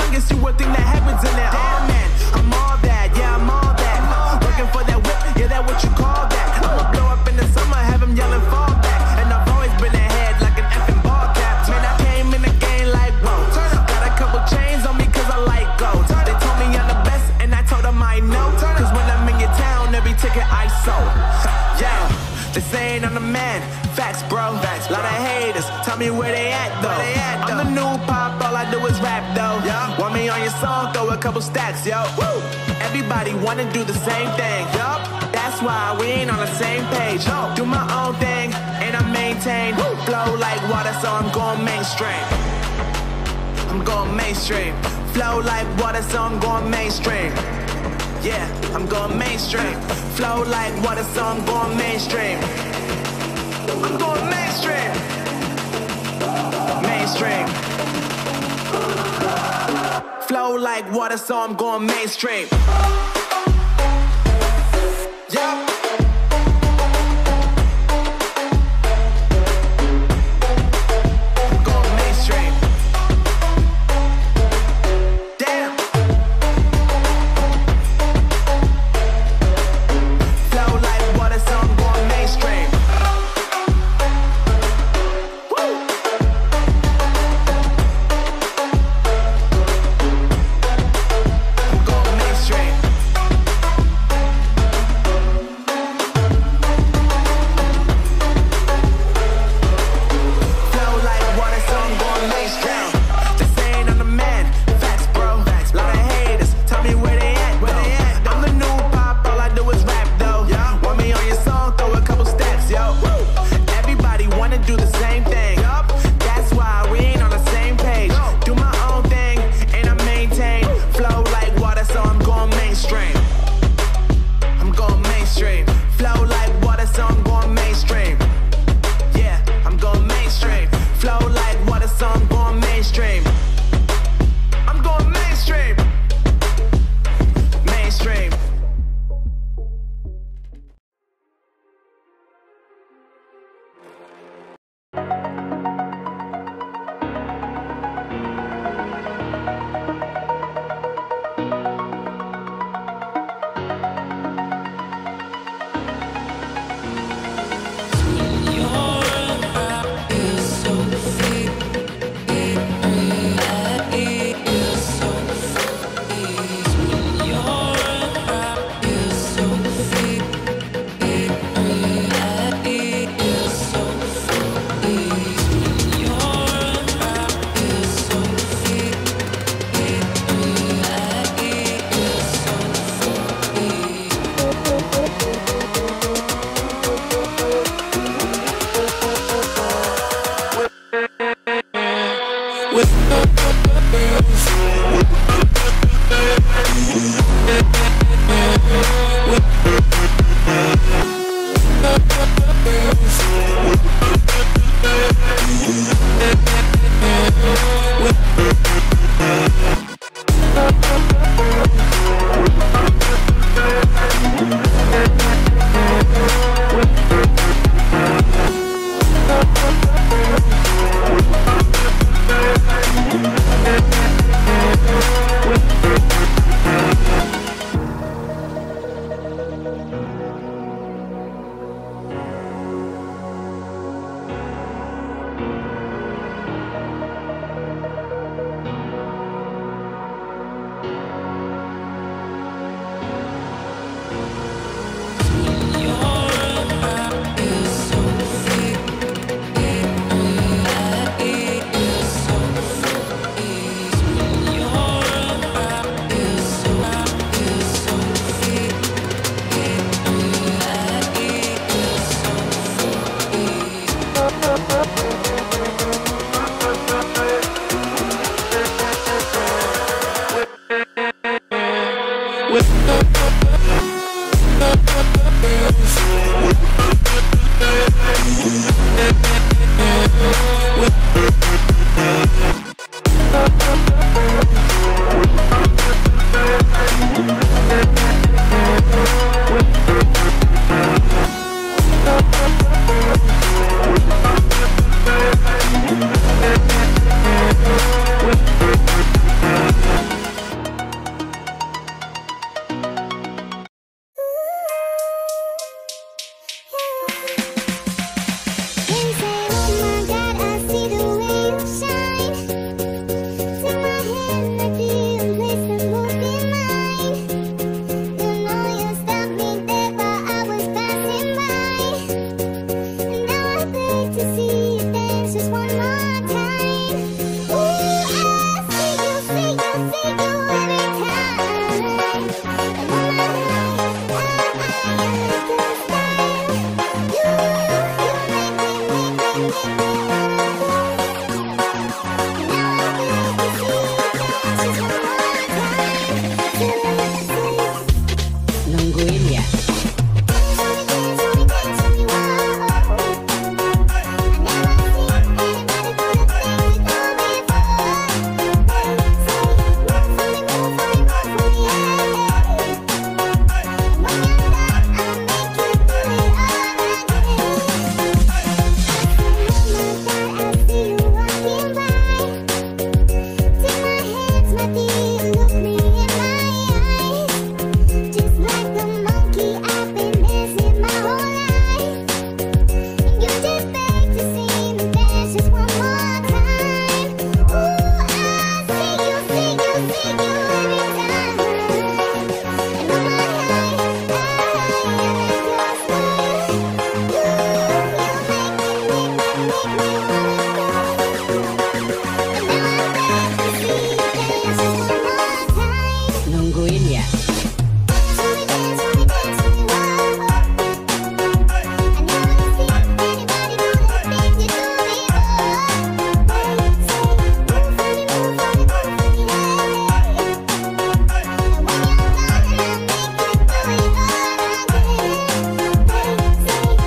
humongous, you would think that heaven's in there. Oh man, I'm all that, yeah, I'm all that. Working for that whip, yeah, that what you call that. I'ma blow up in the summer, have him yelling fall back. And I've always been ahead like an effing ball cap. Man, I came in the game like, whoa. Got a couple chains on me cause I like gold. They told me I'm the best and I told them I know. Cause when I'm in your town, every ticket I sold. Yeah, they saying I'm the man. Facts, bro. Facts, lot of haters. Tell me where they at, though. I'm the new pop, all I do is rap, though. Yeah. Want me on your song, throw a couple stacks, yo. Woo. Everybody wanna do the same thing. Yup. That's why we ain't on the same page. No. Do my own thing, and I maintain. Woo. Flow like water, so I'm going mainstream. I'm going mainstream. Flow like water, so I'm going mainstream. Yeah, I'm going mainstream. Flow like water, so I'm going mainstream. I'm going mainstream. Mainstream. Flow like water, so I'm going mainstream.